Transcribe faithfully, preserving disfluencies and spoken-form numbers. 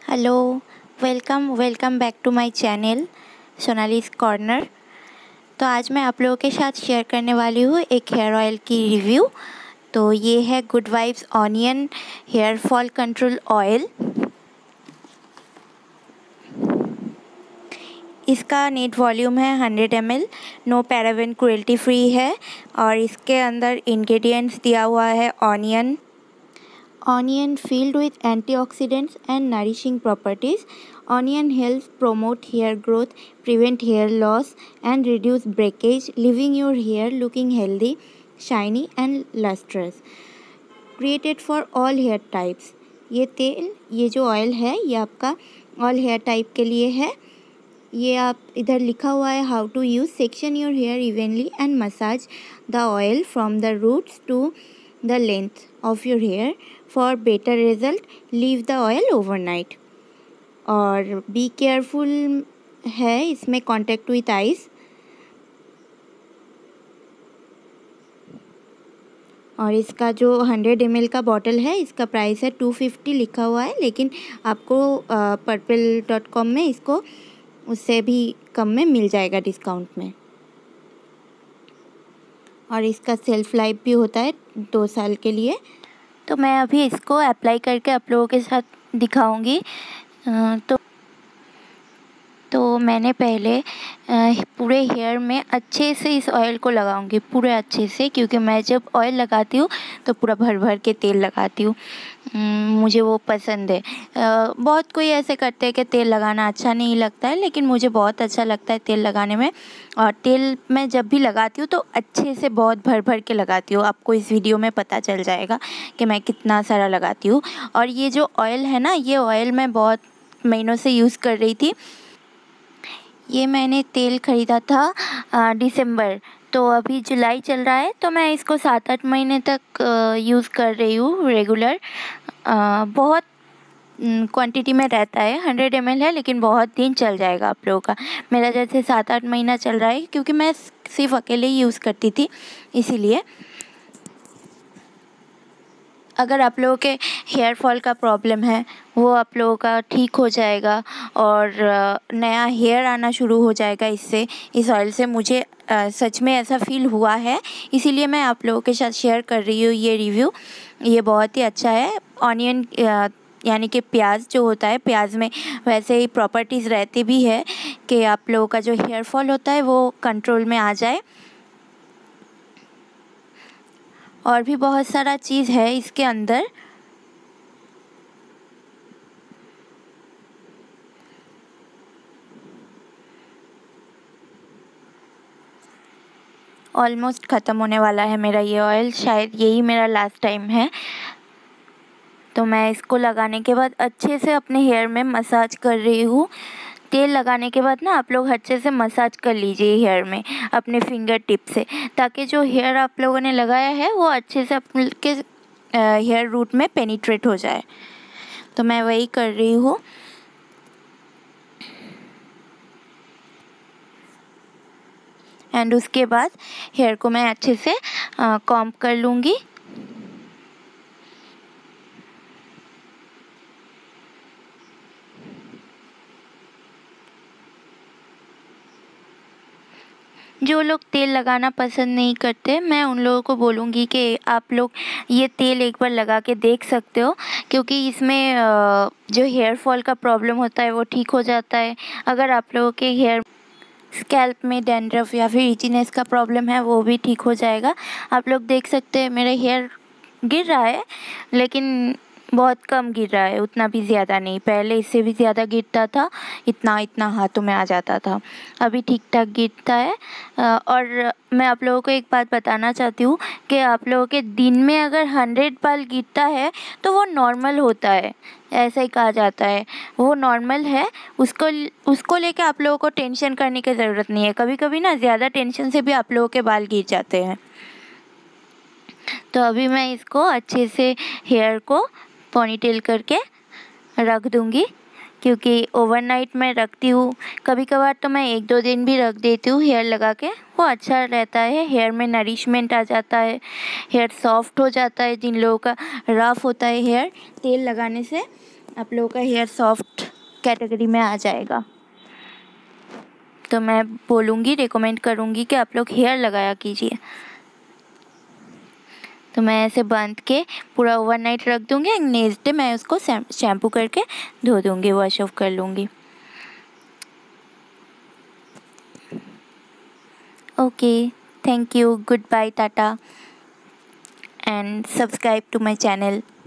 Hello, welcome welcome back to my channel Sonali's corner. तो आज मैं आप लोगों के साथ शेयर करने वाली हूँ एक हेयर ऑयल की रिव्यू। तो ये है good vibes onion hair fall control oil. इसका नेट वॉल्यूम है hundred M L, no paraben cruelty free है और इसके अंदर इंग्रेडिएंट्स दिया हुआ है onion Onion filled with antioxidants and nourishing properties. Onion helps promote hair growth, prevent hair loss, and reduce breakage, leaving your hair looking healthy, shiny, and lustrous. Created for all hair types. ये तेल, ये जो oil है, ये आपका all hair type के लिए है। ये आप इधर लिखा हुआ है how to use section your hair evenly and massage the oil from the roots to the length of your hair for better result. Leave the oil overnight. और be careful है इसमें contact with eyes। और इसका जो hundred M L का bottle है इसका price है टू फिफ्टी लिखा हुआ है, लेकिन आपको पर्पल डॉट कॉम में इसको उससे भी कम में मिल जाएगा डिस्काउंट में। और इसका सेल्फ लाइफ भी होता है दो साल के लिए। तो मैं अभी इसको अप्लाई करके आप लोगों के साथ दिखाऊंगी। तो तो मैंने पहले पूरे हेयर में अच्छे से इस ऑयल को लगाऊंगी, पूरे अच्छे से, क्योंकि मैं जब ऑयल लगाती हूँ तो पूरा भर भर के तेल लगाती हूँ। मुझे वो पसंद है। बहुत कोई ऐसे करते हैं कि तेल लगाना अच्छा नहीं लगता है, लेकिन मुझे बहुत अच्छा लगता है तेल लगाने में। और तेल मैं जब भी लगाती हूँ तो अच्छे से बहुत भर भर के लगाती हूँ। आपको इस वीडियो में पता चल जाएगा कि मैं कितना सारा लगाती हूँ। और ये जो ऑयल है ना, ये ऑयल मैं बहुत महीनों से यूज़ कर रही थी। ये मैंने तेल ख़रीदा था दिसंबर, तो अभी जुलाई चल रहा है, तो मैं इसको सात आठ महीने तक यूज़ कर रही हूँ रेगुलर। बहुत क्वांटिटी में रहता है, हंड्रेड एम एल है, लेकिन बहुत दिन चल जाएगा आप लोगों का। मेरा जैसे सात आठ महीना चल रहा है, क्योंकि मैं सिर्फ अकेले ही यूज़ करती थी, इसीलिए। अगर आप लोगों के हेयर फॉल का प्रॉब्लम है वो आप लोगों का ठीक हो जाएगा और नया हेयर आना शुरू हो जाएगा इससे, इस ऑयल से। मुझे आ, सच में ऐसा फ़ील हुआ है, इसीलिए मैं आप लोगों के साथ शेयर कर रही हूँ ये रिव्यू। ये बहुत ही अच्छा है। ऑनियन यानी कि प्याज जो होता है, प्याज में वैसे ही प्रॉपर्टीज़ रहती भी है कि आप लोगों का जो हेयर फॉल होता है वो कंट्रोल में आ जाए। और भी बहुत सारा चीज़ है इसके अंदर। ऑलमोस्ट ख़त्म होने वाला है मेरा ये ऑयल, शायद यही मेरा लास्ट टाइम है। तो मैं इसको लगाने के बाद अच्छे से अपने हेयर में मसाज कर रही हूँ। तेल लगाने के बाद ना आप लोग अच्छे से मसाज कर लीजिए हेयर में अपने फिंगर टिप से, ताकि जो हेयर आप लोगों ने लगाया है वो अच्छे से आपके हेयर रूट में पेनिट्रेट हो जाए। तो मैं वही कर रही हूँ। एंड उसके बाद हेयर को मैं अच्छे से कॉम्ब कर लूँगी। जो लोग तेल लगाना पसंद नहीं करते, मैं उन लोगों को बोलूँगी कि आप लोग ये तेल एक बार लगा के देख सकते हो, क्योंकि इसमें जो हेयर फॉल का प्रॉब्लम होता है वो ठीक हो जाता है। अगर आप लोगों के हेयर स्कैल्प में डैंड्रफ या फिर इचीनेस का प्रॉब्लम है वो भी ठीक हो जाएगा। आप लोग देख सकते हैं मेरे हेयर गिर रहा है, लेकिन बहुत कम गिर रहा है, उतना भी ज़्यादा नहीं। पहले इससे भी ज़्यादा गिरता था, इतना इतना हाथों में आ जाता था। अभी ठीक ठाक गिरता है। और मैं आप लोगों को एक बात बताना चाहती हूँ कि आप लोगों के दिन में अगर हंड्रेड बाल गिरता है तो वो नॉर्मल होता है, ऐसा ही कहा जाता है, वो नॉर्मल है। उसको उसको लेके आप लोगों को टेंशन करने की ज़रूरत नहीं है। कभी कभी ना ज़्यादा टेंशन से भी आप लोगों के बाल गिर जाते हैं। तो अभी मैं इसको अच्छे से हेयर को पोनीटेल करके रख दूँगी, क्योंकि ओवरनाइट मैं रखती हूँ। कभी कभार तो मैं एक दो दिन भी रख देती हूँ हेयर लगा के, वो अच्छा रहता है। हेयर में नरिशमेंट आ जाता है, हेयर सॉफ्ट हो जाता है। जिन लोगों का रफ होता है हेयर, तेल लगाने से आप लोगों का हेयर सॉफ्ट कैटेगरी में आ जाएगा। तो मैं बोलूँगी, रिकमेंड करूँगी कि आप लोग हेयर लगाया कीजिए। तो मैं ऐसे बांध के पूरा ओवरनाइट रख दूँगी, नेक्स्ट डे मैं उसको शैम्पू करके धो दूँगी, वॉश ऑफ कर लूँगी। Okay, thank you, good bye, tata, and subscribe to my channel.